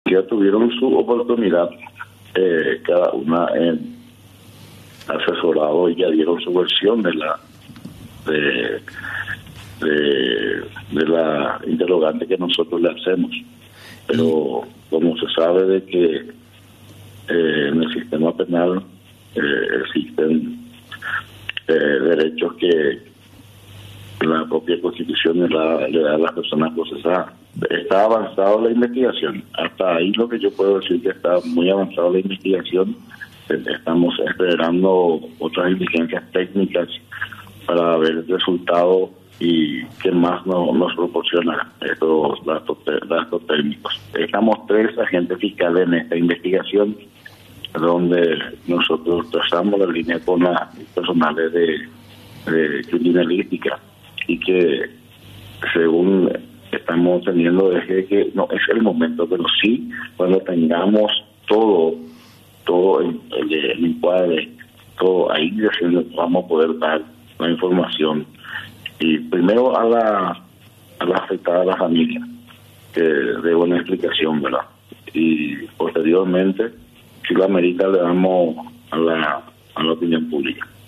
ya tuvieron su oportunidad, cada una en asesorado, y ya dieron su versión de, de la interrogante que nosotros le hacemos. Pero como se sabe de que en el sistema penal existen derechos que la propia Constitución le da a las personas procesadas. Está avanzada la investigación. Hasta ahí lo que yo puedo decir, que está muy avanzada la investigación. Estamos esperando otras diligencias técnicas para ver el resultado y qué más nos proporciona estos datos técnicos. Estamos 3 agentes fiscales en esta investigación, donde nosotros trazamos la línea con las personales de criminalística, y que según estamos teniendo desde que no es el momento, pero sí cuando tengamos todo el encuadre, todo ahí, vamos a poder dar la información, y primero a la afectada, a la familia, que dé una explicación, ¿verdad? Y posteriormente, si lo amerita, le damos a la opinión pública.